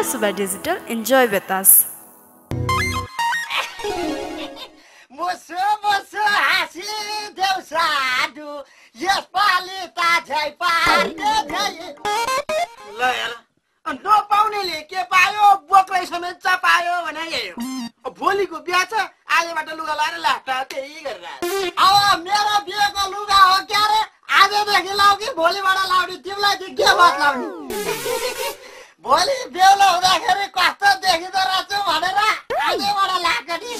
Suba Digital. Enjoy with us. Musuh hasi deusadu, yes palita jai parde jai. La यार, अन्नो पाउनेले के पायो बोक्रै समेत पायो भने यही हो। भोलि को बिहा छ आजबाट लुगा लाएर लाटा त्यही गरेर। अब मेरो बिहेको लुगा हो क्या रे? आजदेखि लाउ कि भोलिबाट लाउने तिमीलाई चाहिँ के बात लाउने? भोलि बेहुला हुँदाखेरि कस्तो देखिँदो रहेछ भनेर आजबाट लाएको नि।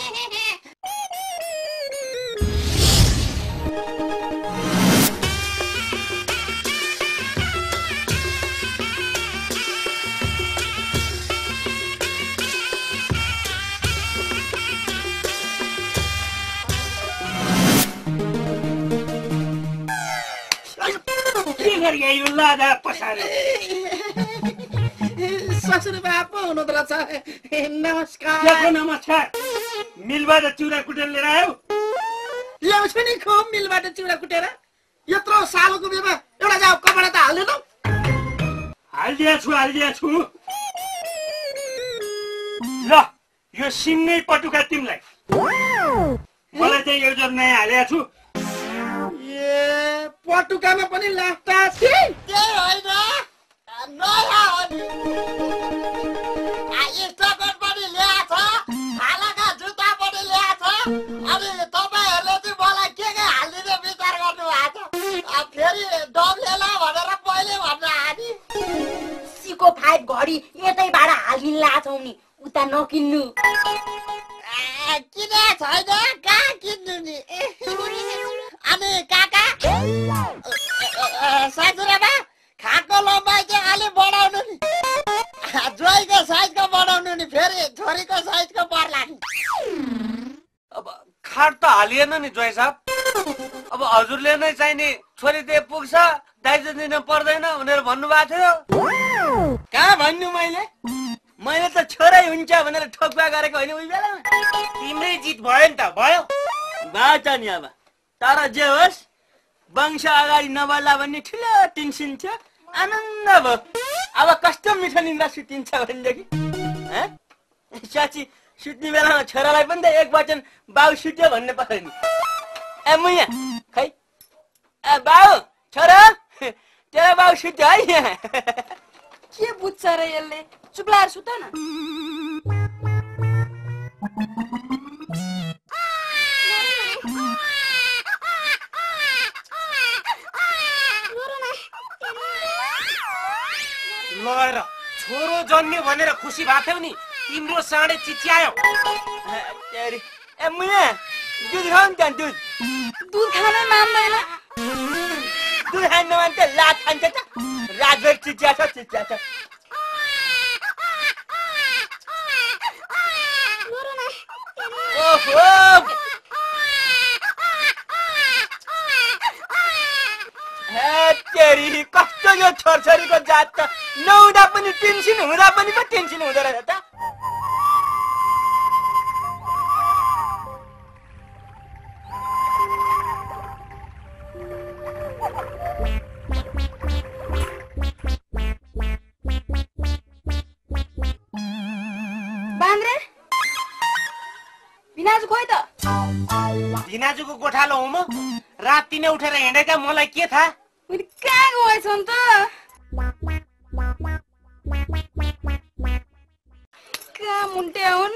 ससुरबा पो हुनुहुँदो रहेछ। नमस्कार। नमस्कार। मिलबाट चिउरा कुटेर लिएर आयो? ल्याउँछु नि खुब मिलबाट चिउरा कुटेर। यत्रो सालको बिहेमा एउटा जाऊ कपडा त हाल्दैन? हालिदिया छु। ल यो सिङ्गै पटुका तिमीलाई। मलाई चाहिँ यो जोर नयाँ हालेको छु। ए पटुकामा पनि लास्टा छ। त्यही होइन नयाँ हो नि। स्टकर पनि ल्याएको छ, हालाका जुत्ता पनि ल्याएको छ। अनि तपाईँहरूले चाहिँ मलाई के हालिदिने विचार गर्नु भएको छ? फेरि डब्लेला भनेर पहिले भन्न आनी। सीको 5 घडी यतैबाट हालिदिन लाछौ नि, उता नकिन्नु। किन छैन, कहाँ किन्नु नि? अनि काका सासुरामा खाको लम्बाइ चाहिँ अलि बढाउनु नि। ज्वाइँको साइजको बढाउनु नि, फेरि छोरीको साइजको पर्ला नि। अब खाट त हालिएन नि ज्वाइँ साहब। अब हजुरले नै चाहिने छोरी दे पुग्छ, दाइजो दिन पर्दैन भनेर भन्नुभएको थियो। कहाँ भन्नु मैले त छोरै हुन्छ भनेर ठोक्वा गरेको होइन उही बेलामा। तिम्रै जित भयो नि त। भयो बाच नि। अब तर जे होस् वंश अगाडि नबढ्ला भन्ने ठुलो टेन्सन थियो। आनन्द भयो। अब कस्तो मिठो निन्द्रा सुतिन्छ भनेदेखि साँच्ची सुत्ने बेलामा छोरालाई पनि त एक वचन बाउ सुत्यो भन्ने पर्यो नि। ए मुया खै बाउ छोरा तेरो बाउ सुत्यो है यहाँ। के बुझ्छ र यसले? चुप लाएर सुत न। ल छोरो जन्मियो भनेर खुसी भएको थियौ नि, तिम्रो साँडे चिच्यायो। ए मुया दुध खाऊ नि त। दुध खानै मान्दैन। दुध खानु नमान्छ लात खान्छ त। रातभर चिच्या छ। ओहो तेरी कस्तो यो छोरछोरीको जात त। नहुँदा पनि टेन्सन, हुँदा पनि पो टेन्सन हुँदो रहेछ त। बान्द्रे बिनाजु खोइ त। दिनाजुको गोठालो हुँ म। राति नै उठेर हिँडेका, मलाई के थाहा? उनी कहाँ गएछन् त? कहाँ मुन्टे हुन्?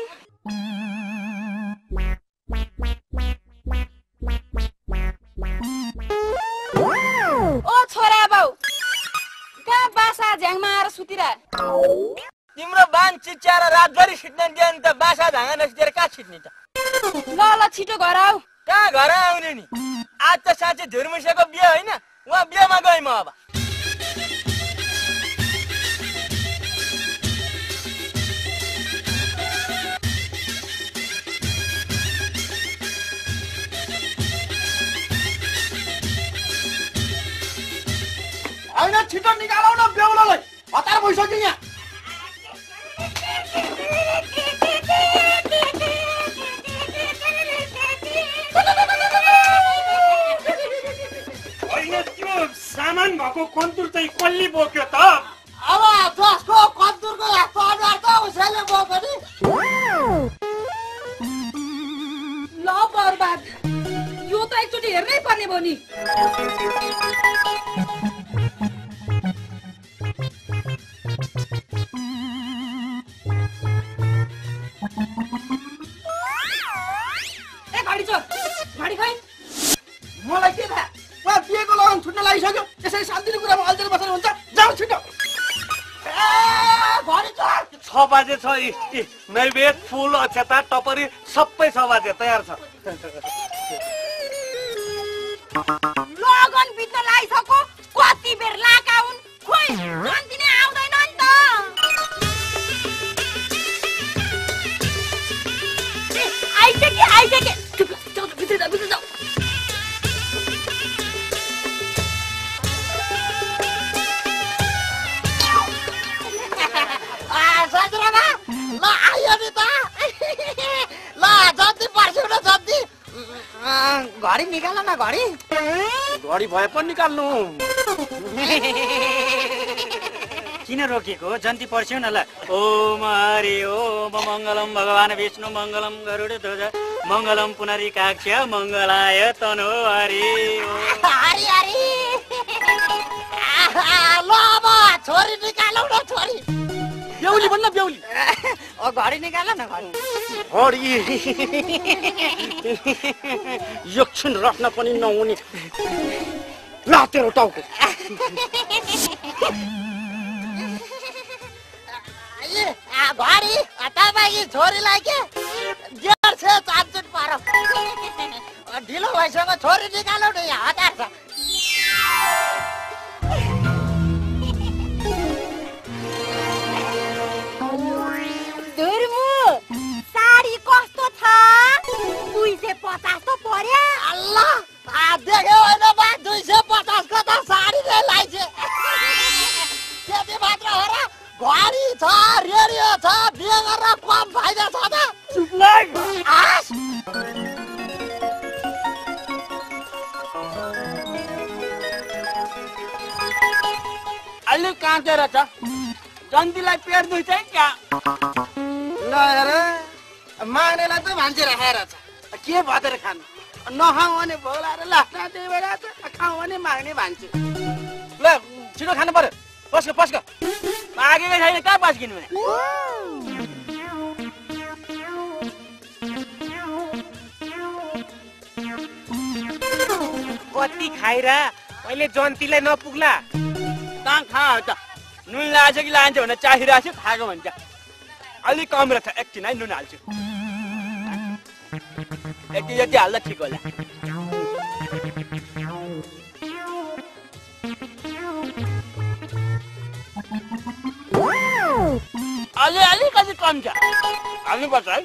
ओ छोरा बाउ, कहाँ बासा झ्याङमा आएर सुतिरा? तिम्रो बान चिच्याएर रातभरि छिट्न दियो नि त। बासा झाँगा नसितेर कहाँ छिट्ने त? ल छिटो घर आऊ। कहाँ घर आउने नि? आज त साँच्चै धुर्मुसेको बिहे होइन, उहाँ बिहेमा गएँ म। अब होइन छिटो निकालौ न बेहुलालाई, हतार भइसक्यो यहाँ। सामान भएको कन्तुर चाहिँ कसले बोक्यो त? अब जसको कन्तुरको यस्तो उसैले म पनि ल बर्बाद यो त एकचोटि हेर्नै पर्ने भयो नि ए घडी चोर घडी खै मलाई के थाहा वा बिहेको लगन छुट्न लागिसक्यो यसरी शान्तिको कुरामा अल्झेर बसेर हुन्छ जाऊ छिटो ए घडी चोर 6 बजे छ नैवेद फुल अक्षता टपरी सबै 6 बजे तयार छ लगन बित्न लागिसक्यो कति बेर लाका हुन् खोइ जन्ती नै आउँदैन नि त आइसके जाऊ भित्र जाऊ सजरामा ल आयो नि त ल जति पर्छौ न जति घडी निकाल न घडी भए पनि निकाल्नु किन रोकेको जन्ती पर्स्यौ न ल ओम हरि ओम मङ्गलम भगवान् विष्णु मङ्गलम गरुडध्वज मङ्गलम पुनरिकाक्ष मङ्गलाय तनो हरि हरि हरि ल अब छोरी निकालौ न छोरी बेहुली भन्न बेहुली घडी निकाल न घडी एकछिन राख्न पनि नहुने ल तेरो टाउको घडी तपाईँकी छोरीलाई के डेढ छ चापचुट पारो ढिलो भइसक्यो छोरी निकालौ न यहाँ हतार छ साडी कस्तो छ 250 त पर्यो अल्लाह देख्यो होइन बा 250 को त साडी नै लाइछ त्यति मात्र हो र घडी छ रेडियो छ बिहे गरेर कम फाइदा छ त चुप लाग अलि काटेर छ जन्तीलाई पेट दुई चाहिँ क्या ल हेर माग्नेलाई त मान्छे राखेर छ के भएर खानु नखाऊ भने भोक लागेर लास्टा त्यही भएर खाऊ भने माग्ने मान्छे ल छिटो खानु पर्यो पस्क मागेकै छैन कहाँ पस्किनु भने कति खाइरा अहिले जन्तीलाई नपुग्ला कहाँ खा त नुन लाग्छ कि लान्छ भने चाहिरहेको छु खाएको भन्छ अलिक कम रहेछ एकछिन है नुन हाल्छु यति यति हाल्दा ठिक होला अझै अलिकति कम छ हाल्नुपर्छ है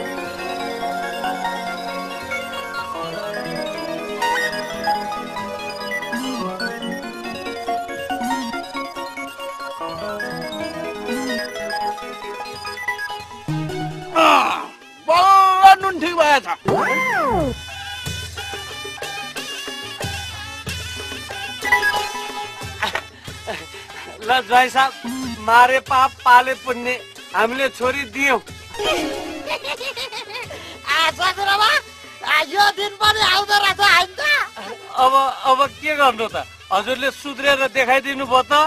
बल्ल नुन ठिक भएछ ल जय साहब मारे पाप पाले पुण्य हामीले छोरी दियौं ससुराबा यो दिन पनि आउँदो रहेछ होइन त अब के गर्नु त हजुरले सुध्रेर देखाइदिनु भयो त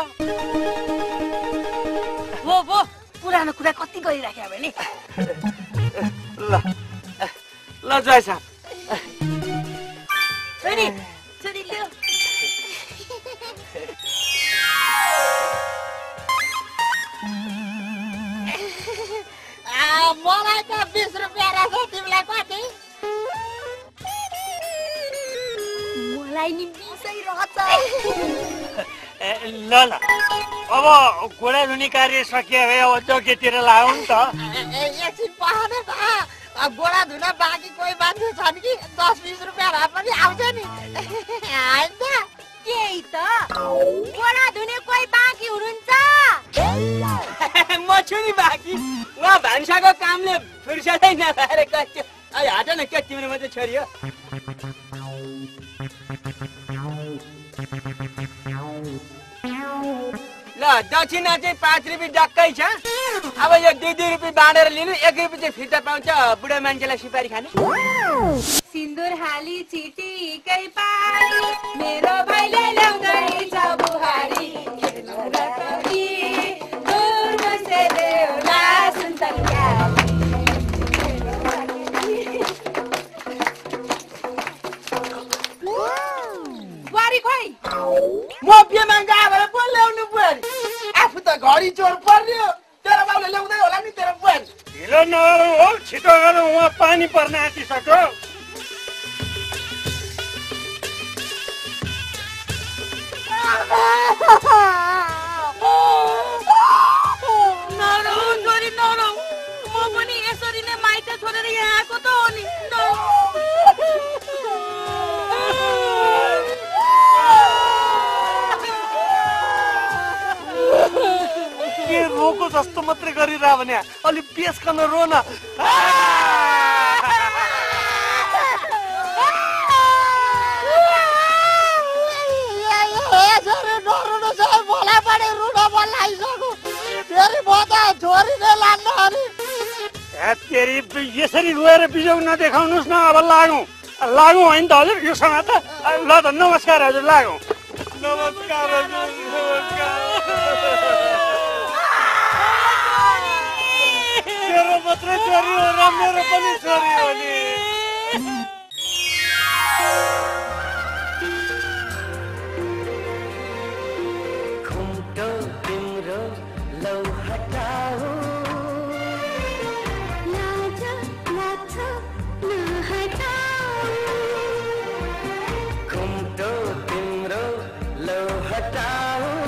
वो पुरानो कुरा कति गरिराख्या भने ल जय साहब छोरी ल्याऊ मलाई त 20 रुपियाँ रहेछ तिमीलाई कति मलाई नि 20 रहेछ ल अब घोडा धुने कार्य सकियो भए अब जोकेतिर लाग्यौँ नि त एकछिन पहाने त गोडा धुन बाँकी कोही मान्छे छन् कि 10-20 रुपियाँ भए पनि आउँछ नि होइन त त्यही त गोडा धुने कोही बाँकी हुनुहुन्छ म छु नि बाँकी उहाँ भान्साको कामले फुर्सदै नभएर गयो हट न के तिम्रो मात्रै छोरी हो ल दक्षिणा चाहिँ 5 रुपियाँ डक्कै छ। अब यो 2 रुपियाँ बाँडेर लिनु, 1 रुपियाँ चाहिँ फिर्ता पाउँछ बुढा मान्छेलाई सुपारी खाने। सिन्दुर हाली चिटीकै पारी मेरो भाइले ल्याउँदै छ बुहारी खेल्नु र कवि दूर बसे देउला सुन्तलिया बुहारी खोइ म बिहेमा गए भएर पो ल्याउनु बुहारी। आफू त घडी चोर पर्यो, तेरो बाउले ल्याउँदै होला नि तेरो बुहारी। ढिलो नगरौँ हो, छिटो गरौँ, उहाँ पानी पर्न आँटिसक्यो। नरौ छोरी नरौ, म पनि यसरी नै माइत छोडेर यहाँ आएको त हो नि। के रोको जस्तो मात्रै गरिरह भने अलि पेस्कन रो न। यसरी रोएर बिजौ नदेखाउनुहोस् न। अब लागौँ होइन त हजुर, योसँग त ल त नमस्कार हजुर, लागौँ। नमस्कार हजुर, नमस्कार। तेरो मात्रै छोरी हो र मेरो पनि छोरी हो नि। घुम्टो तिम्रो लौ हटाऊ लाज लाछ नहटाऊ घुम्टो तिम्रो लौ हटाऊ